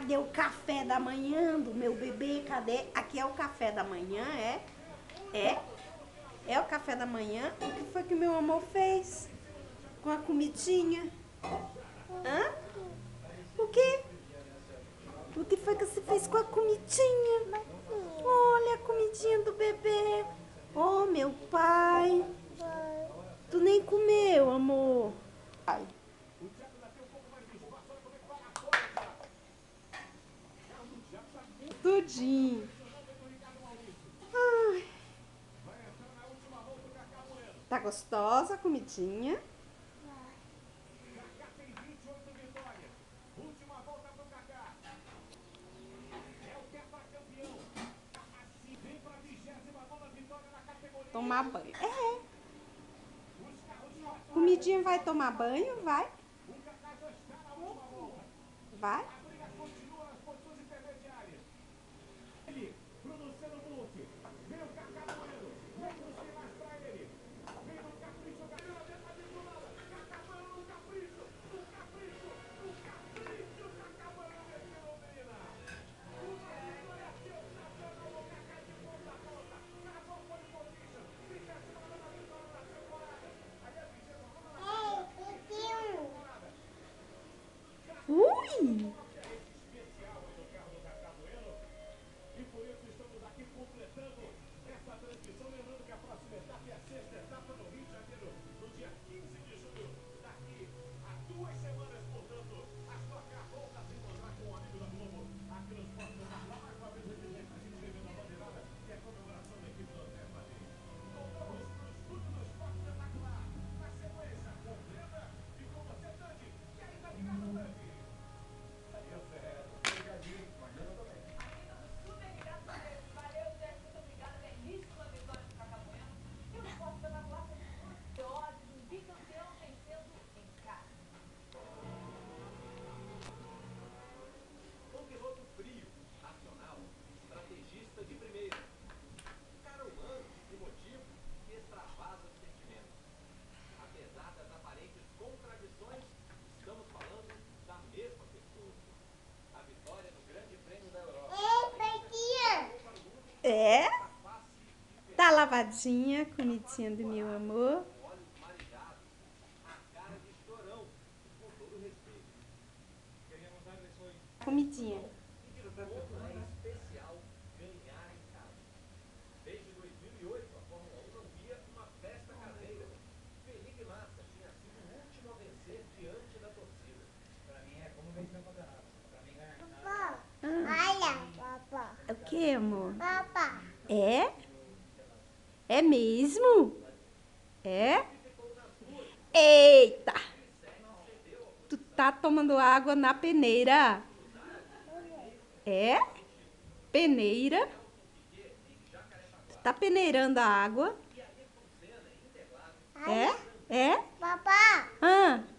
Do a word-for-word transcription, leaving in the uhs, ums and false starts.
Cadê o café da manhã do meu bebê? Cadê? Aqui é o café da manhã, é? É? É o café da manhã? O que foi que meu amor fez com a comidinha? Hã? O quê? O que foi que você fez com a comidinha? Olha a comidinha do bebê. Oh, meu pai. Tu nem comeu, amor. Ai. Tudinho. Ai. Tá gostosa a comidinha? Tomar banho. É. Comidinha vai tomar banho? Vai? Vai? Ui! É? Tá lavadinha, comidinha do meu amor. Comidinha. Olha, papá. É o que, amor? Papá. É? É mesmo? É? Eita! Tu tá tomando água na peneira? É? Peneira? Tu tá peneirando a água? É? É? Papá. Ah.